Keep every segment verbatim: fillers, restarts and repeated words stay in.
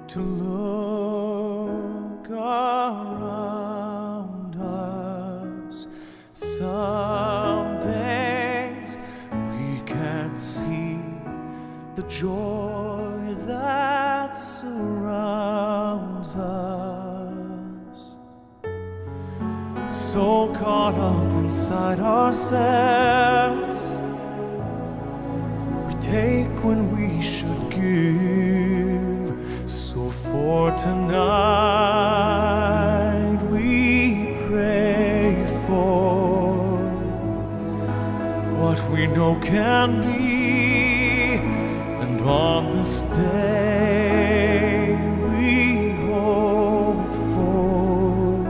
to look around us. Some days we can't see the joy that surrounds us. So caught up inside ourselves, we take when we should give. So for tonight we pray for what we know can be, and on this day we hope for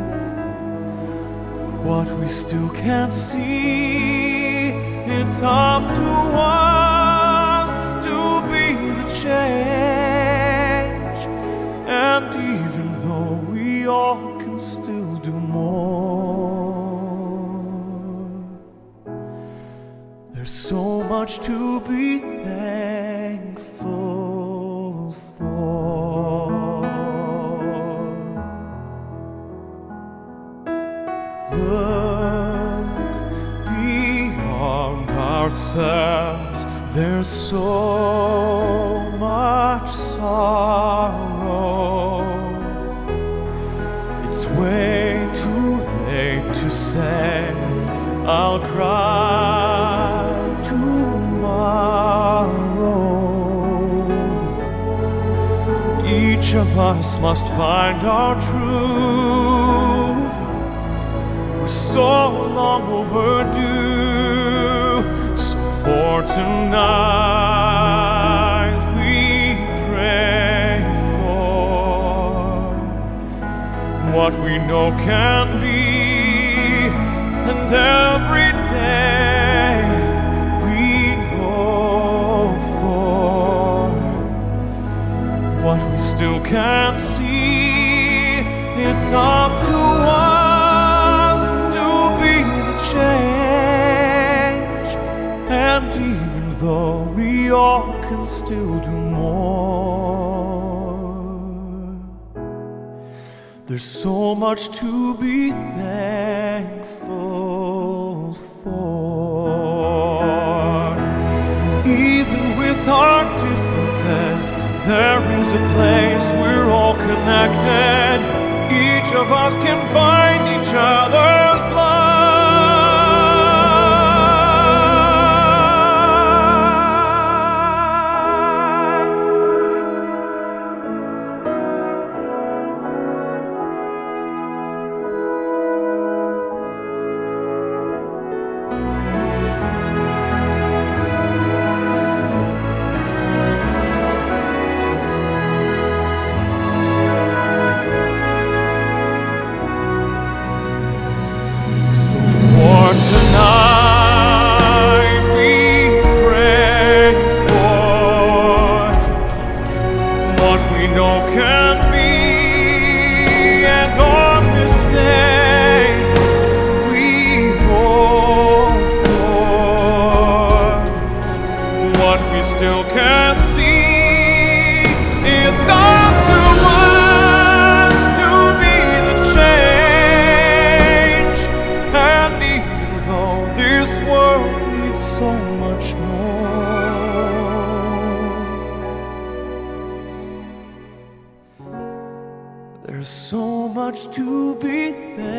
what we still can't see. It's up to us to be the change, and even though we all can still do more, there's so much to be thankful for. Look beyond ourselves, there's so much sorrow. It's way too late to say I'll cry tomorrow. Each of us must find our truth. We're so long overdue. So for tonight we pray for what we know can be, and every day we hope for what we still can't see. It's up to us to be the change, and even though we all can still do more, there's so much to be thankful for. Even with our differences, there is a place we're all connected. Each of us can find each other's love. There's so much to be thankful